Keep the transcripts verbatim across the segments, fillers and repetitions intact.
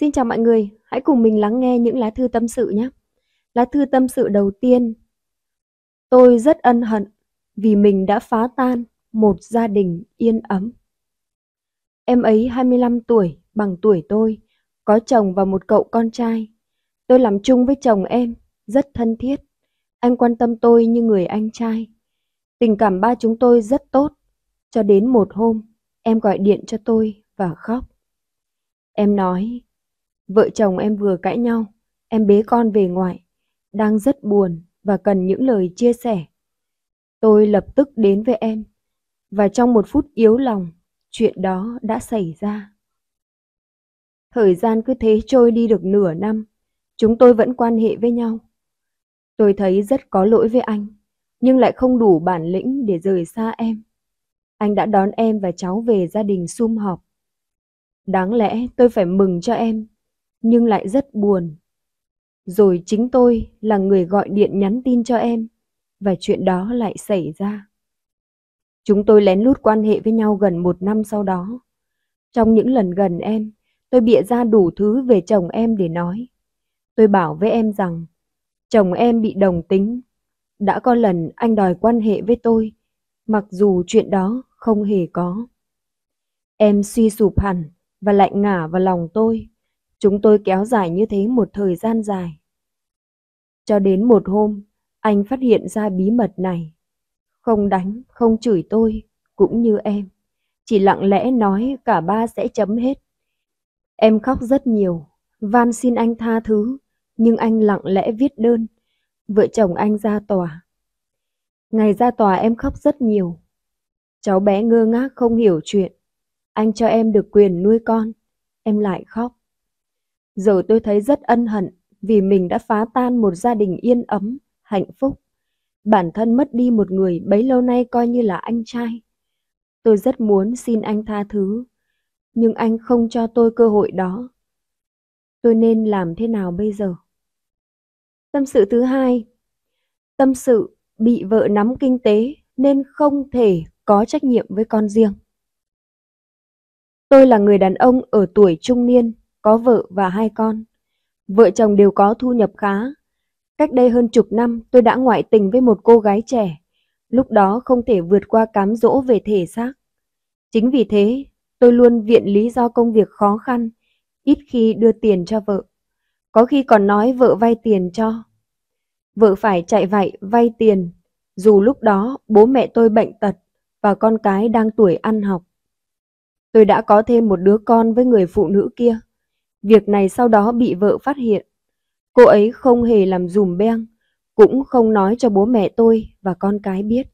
Xin chào mọi người, hãy cùng mình lắng nghe những lá thư tâm sự nhé. Lá thư tâm sự đầu tiên. Tôi rất ân hận vì mình đã phá tan một gia đình yên ấm. Em ấy hai mươi lăm tuổi, bằng tuổi tôi, có chồng và một cậu con trai. Tôi làm chung với chồng em, rất thân thiết. Anh quan tâm tôi như người anh trai. Tình cảm ba chúng tôi rất tốt. Cho đến một hôm, em gọi điện cho tôi và khóc. Em nói, vợ chồng em vừa cãi nhau, em bế con về ngoại, đang rất buồn và cần những lời chia sẻ. Tôi lập tức đến với em, và trong một phút yếu lòng, chuyện đó đã xảy ra. Thời gian cứ thế trôi đi được nửa năm, chúng tôi vẫn quan hệ với nhau. Tôi thấy rất có lỗi với anh, nhưng lại không đủ bản lĩnh để rời xa em. Anh đã đón em và cháu về gia đình sum họp. Đáng lẽ tôi phải mừng cho em, nhưng lại rất buồn. Rồi chính tôi là người gọi điện nhắn tin cho em, và chuyện đó lại xảy ra. Chúng tôi lén lút quan hệ với nhau gần một năm sau đó. Trong những lần gần em, tôi bịa ra đủ thứ về chồng em để nói. Tôi bảo với em rằng, chồng em bị đồng tính. Đã có lần anh đòi quan hệ với tôi, mặc dù chuyện đó không hề có. Em suy sụp hẳn và lại ngả vào lòng tôi. Chúng tôi kéo dài như thế một thời gian dài. Cho đến một hôm, anh phát hiện ra bí mật này. Không đánh, không chửi tôi, cũng như em. Chỉ lặng lẽ nói cả ba sẽ chấm hết. Em khóc rất nhiều, van xin anh tha thứ, nhưng anh lặng lẽ viết đơn. Vợ chồng anh ra tòa. Ngày ra tòa em khóc rất nhiều. Cháu bé ngơ ngác không hiểu chuyện. Anh cho em được quyền nuôi con. Em lại khóc. Giờ tôi thấy rất ân hận vì mình đã phá tan một gia đình yên ấm, hạnh phúc. Bản thân mất đi một người bấy lâu nay coi như là anh trai. Tôi rất muốn xin anh tha thứ, nhưng anh không cho tôi cơ hội đó. Tôi nên làm thế nào bây giờ? Tâm sự thứ hai. Tâm sự bị vợ nắm kinh tế nên không thể có trách nhiệm với con riêng. Tôi là người đàn ông ở tuổi trung niên, có vợ và hai con. Vợ chồng đều có thu nhập khá. Cách đây hơn chục năm, tôi đã ngoại tình với một cô gái trẻ. Lúc đó không thể vượt qua cám dỗ về thể xác. Chính vì thế, tôi luôn viện lý do công việc khó khăn, ít khi đưa tiền cho vợ. Có khi còn nói vợ vay tiền cho. Vợ phải chạy vạy vay tiền, dù lúc đó bố mẹ tôi bệnh tật và con cái đang tuổi ăn học. Tôi đã có thêm một đứa con với người phụ nữ kia. Việc này sau đó bị vợ phát hiện. Cô ấy không hề làm dùm beng, cũng không nói cho bố mẹ tôi và con cái biết.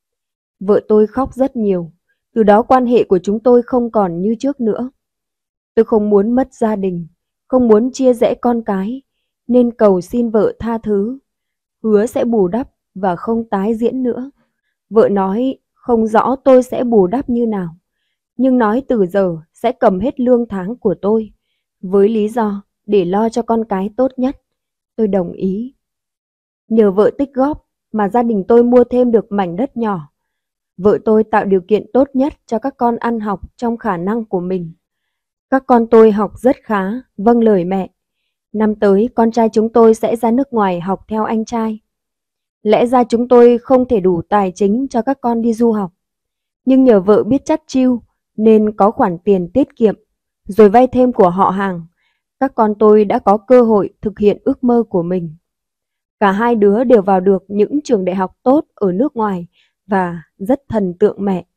Vợ tôi khóc rất nhiều, từ đó quan hệ của chúng tôi không còn như trước nữa. Tôi không muốn mất gia đình, không muốn chia rẽ con cái, nên cầu xin vợ tha thứ, hứa sẽ bù đắp và không tái diễn nữa. Vợ nói không rõ tôi sẽ bù đắp như nào, nhưng nói từ giờ sẽ cầm hết lương tháng của tôi, với lý do để lo cho con cái tốt nhất. Tôi đồng ý. Nhờ vợ tích góp mà gia đình tôi mua thêm được mảnh đất nhỏ. Vợ tôi tạo điều kiện tốt nhất cho các con ăn học trong khả năng của mình. Các con tôi học rất khá, vâng lời mẹ. Năm tới con trai chúng tôi sẽ ra nước ngoài học theo anh trai. Lẽ ra chúng tôi không thể đủ tài chính cho các con đi du học. Nhưng nhờ vợ biết chắt chiu nên có khoản tiền tiết kiệm, rồi vay thêm của họ hàng. Các con tôi đã có cơ hội thực hiện ước mơ của mình. Cả hai đứa đều vào được những trường đại học tốt ở nước ngoài và rất thần tượng mẹ.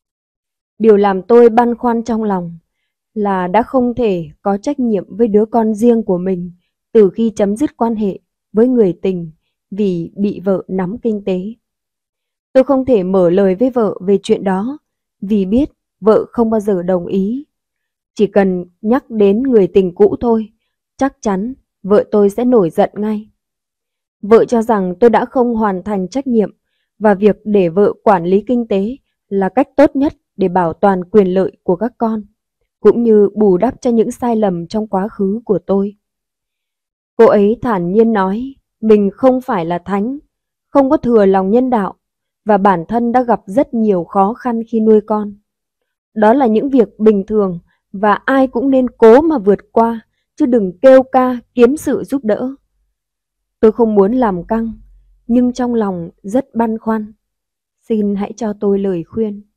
Điều làm tôi băn khoăn trong lòng là đã không thể có trách nhiệm với đứa con riêng của mình từ khi chấm dứt quan hệ với người tình vì bị vợ nắm kinh tế. Tôi không thể mở lời với vợ về chuyện đó vì biết vợ không bao giờ đồng ý. Chỉ cần nhắc đến người tình cũ thôi, chắc chắn vợ tôi sẽ nổi giận ngay. Vợ cho rằng tôi đã không hoàn thành trách nhiệm và việc để vợ quản lý kinh tế là cách tốt nhất để bảo toàn quyền lợi của các con, cũng như bù đắp cho những sai lầm trong quá khứ của tôi. Cô ấy thản nhiên nói mình không phải là thánh, không có thừa lòng nhân đạo và bản thân đã gặp rất nhiều khó khăn khi nuôi con. Đó là những việc bình thường và ai cũng nên cố mà vượt qua, chứ đừng kêu ca kiếm sự giúp đỡ. Tôi không muốn làm căng, nhưng trong lòng rất băn khoăn. Xin hãy cho tôi lời khuyên.